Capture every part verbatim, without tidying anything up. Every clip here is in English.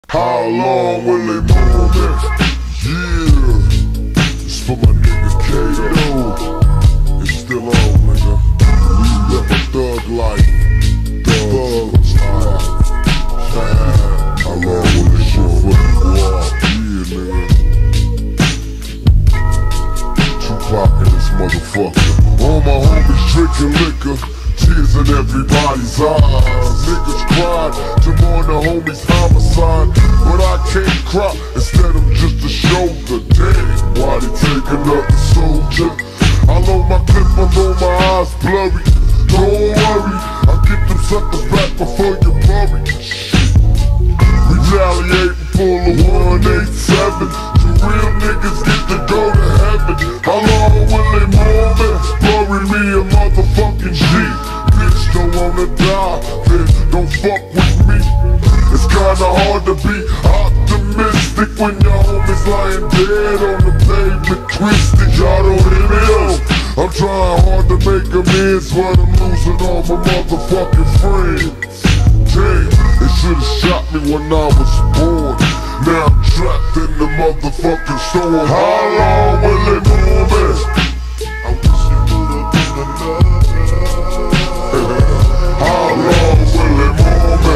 How long will they mourn me? Yeah, it's for my nigga Kato. It's still on, nigga. We live a thug life. Thug life. How long will this shit fucking go off? Yeah, nigga. Tupac in this motherfucker. All my homies drinking liquor, tears in everybody's eyes. Niggas cried to mourn the homies' homicide, but I can't cry, instead I'm just a shoulder. Damn, why they take another soldier? I load my clip, I know my eyes blurry. Don't worry, I'll get them suckers back before you bury. Retaliating full of one eighty-seven. Two real niggas get to go to heaven. How long will they mourn me? Bury me a motherfucking G. Bitch don't wanna die, bitch don't fuck with me. It's kinda hard to be optimistic when your homies lying dead on the pavement, twisted. Y'all don't hear me though. I'm trying hard to make amends, but I'm losing all my motherfucking friends. Damn, they should've shot me when I was born. Now I'm trapped in the motherfucking storm. How long will they mourn me? I wish you would've been another. How long will they mourn me?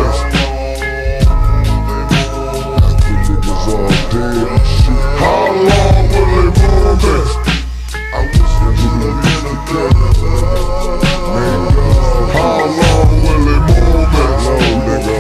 After niggas all dead and shit. How long will they mourn me? I wish you would've been another. How long will they mourn me? Oh, nigga.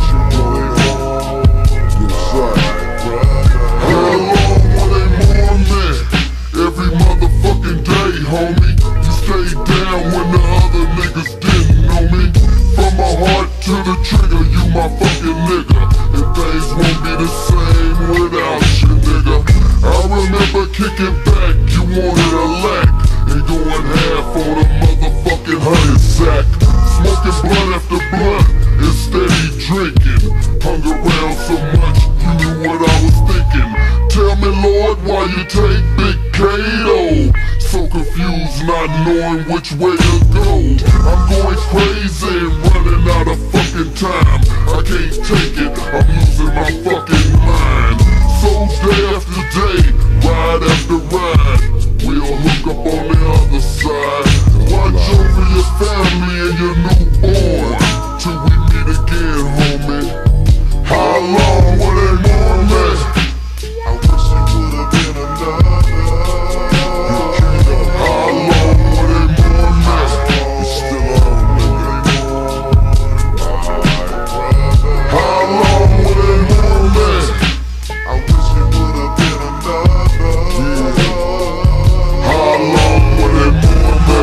How long will they mourn me? Every motherfucking day, homie. You stayed down when the other niggas didn't know me. From my heart to the trigger, you my fucking nigga. And things won't be the same without you, nigga. I remember kicking back, you wanted a lack, and going half on a motherfucking honey sack. Smoking blunt after blunt and steady drinking. Hung around so much, you knew what I was thinking. Tell me, Lord, why you take Big Kato? So confused, not knowing which way to go. I'm going crazy and running out of fucking time. I can't take it, I'm losing my fucking mind. So day after day, ride after ride, we'll hook up on the other side. Watch over your family and your newborn till we meet again, homie. How long will they mourn me? I wish you would've been another. How long will they mourn me? It's still on, nigga. How long will they mourn me? I wish you would've been another. Yeah. How long will they mourn me?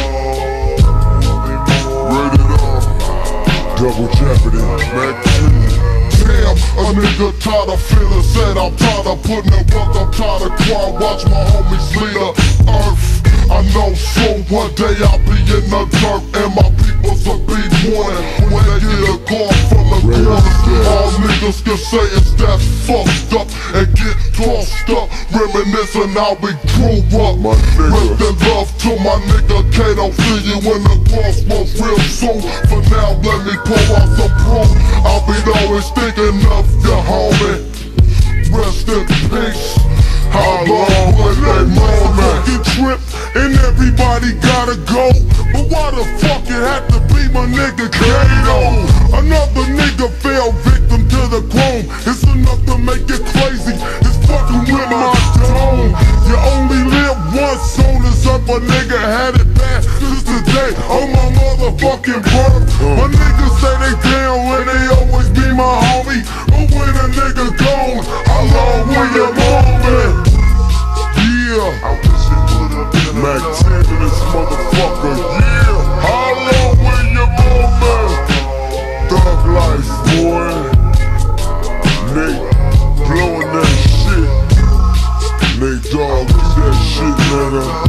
Rated R, double jeopardy, Mac two. Damn, a nigga tired of feeling said I'm tired of putting in work, I'm tired of crying, watch my homies lead the earth. I know so one day I'll be in the dirt and my peoples will be mourning when they get a call from the corner. All niggas can say is that fucked up and get tossed up, reminiscing how we grew up. Ripping love to my nigga Kato, see you in the crossroads real soon. For now, let me pour out some pro. I'll be always thinking of you, homie. Rest in peace. How long will they mourn me? Fucking trip and everybody gotta go, but why the fuck it had to be my nigga Kato? Another nigga fell victim to the chrome. It's enough to make it crazy. It's fucking with my tone. You only live once, soon as up a nigga had it bad. Just today on my motherfucking birth. My niggas say they down when they always be my homie, but when a nigga gone, how long will you mourn me? Yeah, I wish it would've been Mac ten in this motherfucker, yeah. How long will you mourn me? Thug life, boy. Nate blowing that shit. Nate dog, do that shit, nigga.